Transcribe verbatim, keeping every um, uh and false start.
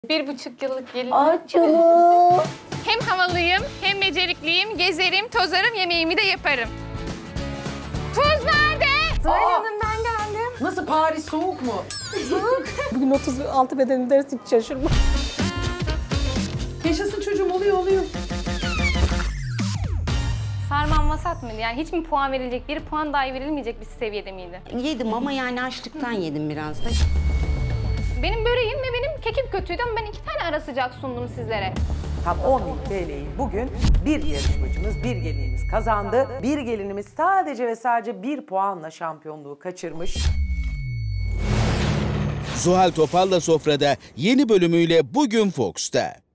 Bir buçuk yıllık gelin. Ay canım. Hem havalıyım, hem becerikliyim, gezerim, tozarım, yemeğimi de yaparım. Tuz nerede? Zuhal Hanım ben geldim. Nasıl, Paris soğuk mu? Bugün otuz altı bedenim dersi hiç şaşırma. Yaşasın çocuğum, oluyor oluyor. Sarmam vasat mıydı? Yani hiç mi puan verilecek, bir puan dahi verilmeyecek bir seviyede miydi? Yedim ama yani açlıktan yedim biraz da. Benim böreğim ve benim kekim kötüydü ama ben iki tane ara sıcak sundum sizlere. Tam on bin T L'yi bugün bir yarışmacımız, bir gelinimiz kazandı. Bir gelinimiz sadece ve sadece bir puanla şampiyonluğu kaçırmış. Zuhal Topal'la Sofra'da yeni bölümüyle bugün Fox'ta.